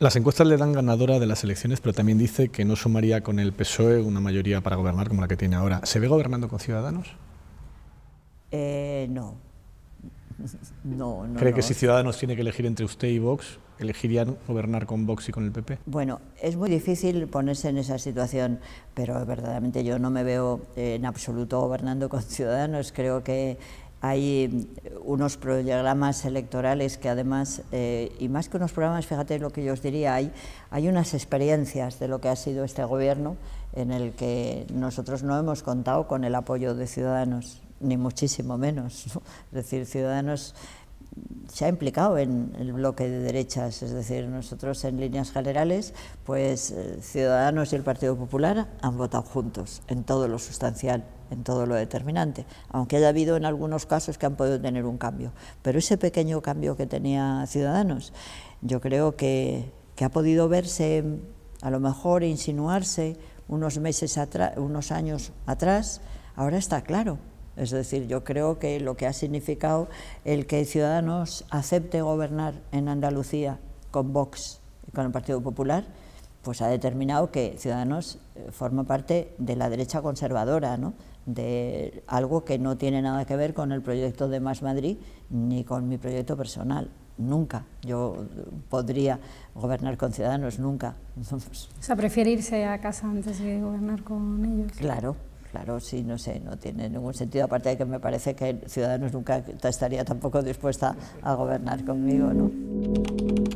Las encuestas le dan ganadora de las elecciones, pero también dice que no sumaría con el PSOE una mayoría para gobernar como la que tiene ahora. ¿Se ve gobernando con Ciudadanos? No. No. ¿Cree que si Ciudadanos tiene que elegir entre usted y Vox, elegirían gobernar con Vox y con el PP? Bueno, es muy difícil ponerse en esa situación, pero verdaderamente yo no me veo en absoluto gobernando con Ciudadanos. Creo que hay unos programas electorales que además, y más que unos programas, fíjate lo que yo os diría, hay unas experiencias de lo que ha sido este gobierno en el que nosotros no hemos contado con el apoyo de Ciudadanos, ni muchísimo menos, ¿no? Es decir, Ciudadanos se ha implicado en el bloque de derechas, es decir, nosotros en líneas generales, pues Ciudadanos y el Partido Popular han votado juntos en todo lo sustancial, en todo lo determinante, aunque haya habido en algunos casos que han podido tener un cambio, pero ese pequeño cambio que tenía Ciudadanos, yo creo que ha podido verse, a lo mejor insinuarse unos meses atrás, unos años atrás, ahora está claro. Es decir, yo creo que lo que ha significado el que Ciudadanos acepte gobernar en Andalucía con Vox y con el Partido Popular, pues ha determinado que Ciudadanos forma parte de la derecha conservadora, ¿no? De algo que no tiene nada que ver con el proyecto de Más Madrid ni con mi proyecto personal. Nunca yo podría gobernar con Ciudadanos, nunca. O sea, ¿prefiere irse a casa antes de gobernar con ellos? Claro. Claro, sí, no sé, no tiene ningún sentido, aparte de que me parece que Ciudadanos nunca estaría tampoco dispuesta a gobernar conmigo, ¿no?